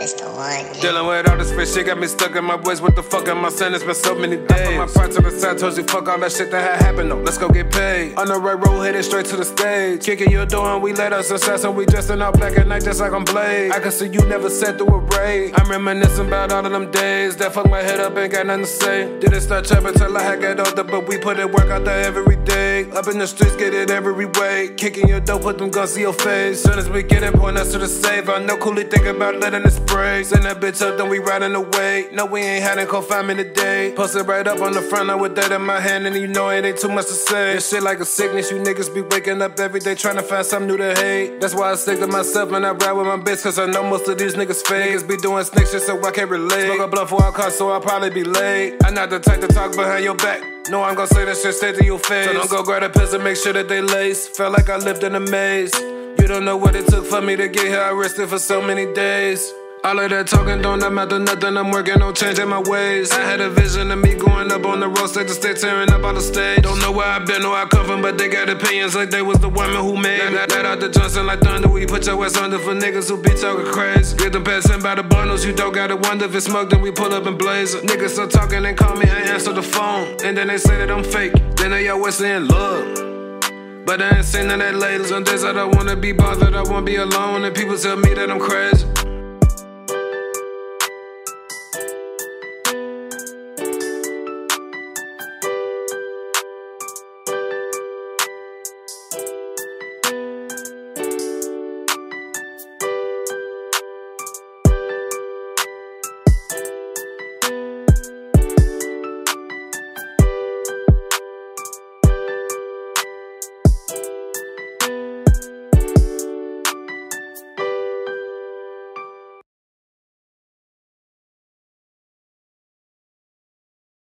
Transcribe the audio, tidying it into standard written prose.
is the one. Dealing with all this fish shit got me stuck in my ways. What the fuck am I saying? It's been so many days. I put my part to the side, told you fuck all that shit that had happened. No, let's go get paid. On the right road, headed straight to the stage. Kicking your door and we let us assess and we dressed in all black at night just like I'm Blade. I can see you never sat through a raid. I'm reminiscing about all of them days that fucked my head up, ain't got nothing to say. Didn't start trapping till I had got older, but we put it work out there every day. Up in the streets, get it every way. Kicking your door, put them guns to your face. Soon as we get it, point us to the safe. I know Cooley think about letting it spray. Send that bitch up, then we riding away. No, we ain't had it, call 5 minutes a day. Posted right up on the front, I with that in my hand, and you know it ain't too much to say. This shit like a sickness, you niggas be waking up every day trying to find something new to hate. That's why I stick to myself and I ride with my bitch, cause I know most of these niggas fake. Niggas be doing snake shit, so I can't relate. Smoke a blunt for our car, so I'll probably be late. I'm not the type to talk behind your back. No, I'm gon' say that shit straight to your face. So don't go grab a piss and make sure that they lace. Felt like I lived in a maze. You don't know what it took for me to get here. I rested for so many days. All of that talking don't amount to nothing. I'm working on changing my ways. I had a vision of me going up on the road stage to stay tearing up all the stage. Don't know where I've been or I come from, but they got opinions like they was the woman who made that out the Johnson like thunder. We put your ass under for niggas who be talking crazy. Get them passing by the bundles. You don't gotta wonder if it's smoke, then we pull up and blaze it. Niggas start talking and call me, I answer the phone, and then they say that I'm fake. Then they always saying love, but I ain't seen none of that lately. Some days I don't wanna be bothered, I wanna be alone, and people tell me that I'm crazy.